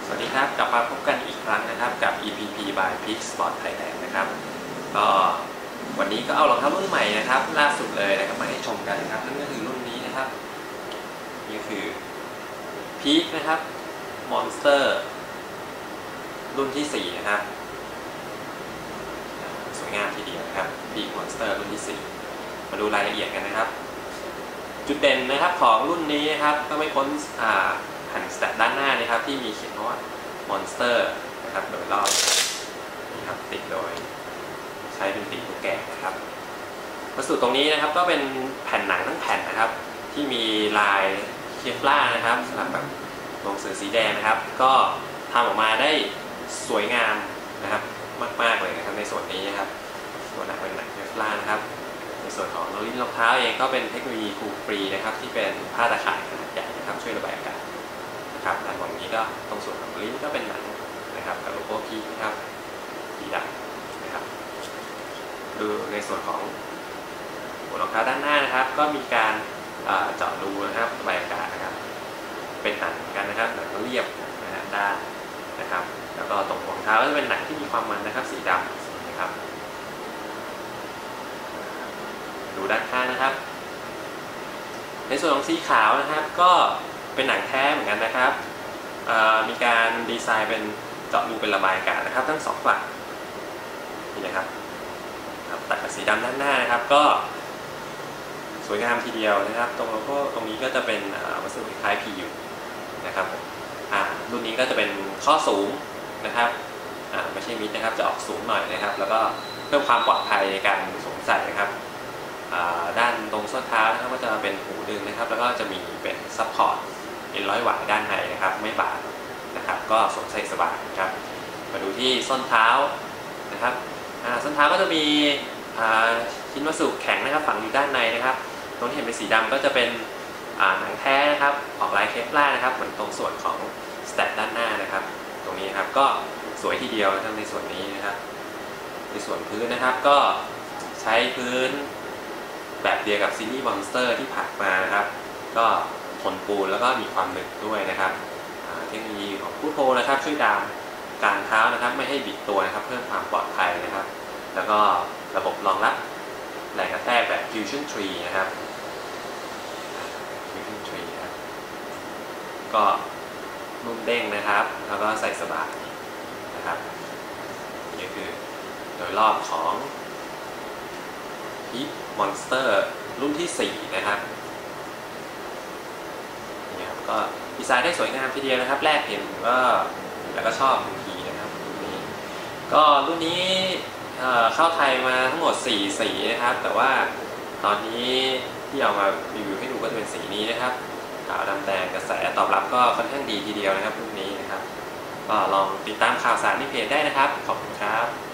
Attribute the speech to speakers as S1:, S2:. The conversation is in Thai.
S1: สวัสดีครับกลับมาพบกันอีกครั้งนะครับกับ EPP by Peak Sport Thailand นะครับก็วันนี้ก็เอารองเท้ารุ่นใหม่นะครับล่าสุดเลยนะครับมาให้ชมกันนะครับนั่นก็คือรุ่นนี้นะครับนี่คือ Peak นะครับ Monster รุ่นที่4นะครับสวยงามทีเดียวนะครับ Peak Monster รุ่นที่4มาดูรายละเอียดกันนะครับจุดเด่นนะครับของรุ่นนี้นะครับก็ไม่พ้นแผ่นสแตทด้านหน้านะครับที่มีเขียนว่า Monster นะครับโดยรอบนะครับติดโดยใช้เป็นติดลูกแกะนะครับวัสดุตรงนี้นะครับก็เป็นแผ่นหนังทั้งแผ่นนะครับที่มีลายเคฟลาร์นะครับสำหรับแบบลงสื่อสีแดงนะครับก็ทำออกมาได้สวยงามนะครับมากๆเลยนะครับในส่วนนี้นะครับตัวหนังเป็นหนังเคฟลาร์นะครับในส่วนของลิ้นรองเท้าเองก็เป็นเทคโนโลยีคูลฟรีนะครับที่เป็นผ้าตะข่ายขนาดใหญ่นะครับช่วยระบายอากาศนะครับด้านบนนี้ก็ตรงส่วนของลิ้นก็เป็นหนังนะครับกับโลโก้พีนะครับสีดำนะครับดูในส่วนของหัวรองเท้าด้านหน้านะครับก็มีการเจาะรูนะครับระบายอากาศนะครับเป็นหนังเหมือนกันนะครับหนังเรียบนะฮะด้านนะครับแล้วก็ตรงรองเท้าก็จะเป็นหนังที่มีความมันนะครับสีดำนะครับดูด้านข้างนะครับในส่วนของสีขาวนะครับก็เป็นหนังแท้เหมือนกันนะครับมีการดีไซน์เป็นเจาะรูเป็นระบายอากาศนะครับทั้งสองฝั่งนี่นะครับตัดกับสีดำด้านหน้านะครับก็สวยงามทีเดียวนะครับตรงโลโก้ตรงนี้ก็จะเป็นวัสดุคล้าย PU นะครับรุ่นนี้ก็จะเป็นข้อสูงนะครับไม่ใช่มิดนะครับจะออกสูงหน่อยนะครับแล้วก็เพิ่มความปลอดภัยในการสวมใส่นะครับด้านตรงส้นเท้านะครับก็จะเป็นหูดึงนะครับแล้วก็จะมีเป็นซัพพอร์ตเป็นร้อยหวายด้านในนะครับไม่บาดนะครับก็สวมใส่สบายนะครับมาดูที่ส้นเท้านะครับส้นเท้าก็จะมีชิ้นวัสดุแข็งนะครับฝังอยู่ด้านในนะครับตรงที่เห็นเป็นสีดำก็จะเป็นหนังแท้นะครับออกลายเคฟลาร์นะครับเหมือนตรงส่วนของสแตทด้านหน้านะครับตรงนี้ครับก็สวยทีเดียวนะครับในส่วนนี้นะครับในส่วนพื้นนะครับก็ใช้พื้นแบบเดียวกับซีรีส์มอนสเตอร์ที่ผ่านมานะครับก็ทนปูนแล้วก็มีความหนึบด้วยนะครับเทคโนโลยีของฟู้ดโฮนะครับช่วยดามกลางเท้านะครับไม่ให้บิดตัวนะครับเพิ่มความปลอดภัยนะครับแล้วก็ระบบรองรับแรงกระแทกแบบ Fusion 3 นะครับ Fusion 3 นะครับก็นุ่มเด้งนะครับแล้วก็ใส่สบายนะครับนี่คือโดยรอบของ Peak Monster รุ่นที่4นะครับนี่ครับก็ดีไซน์ได้สวยงามทีเดียวนะครับแรกเห็นแล้วก็ชอบทันทีนะครับรุ่นนี้ก็รุ่นนี้เข้าไทยมาทั้งหมด4สีนะครับแต่ว่าตอนนี้ที่เอามารีวิวให้ดูก็จะเป็นสีนี้นะครับขาวดำแดงกระแสตอบรับก็ค่อนข้างดีทีเดียวนะครับรุ่นนี้นะครับก็ลองติดตามข่าวสารในเพจได้นะครับขอบคุณครับ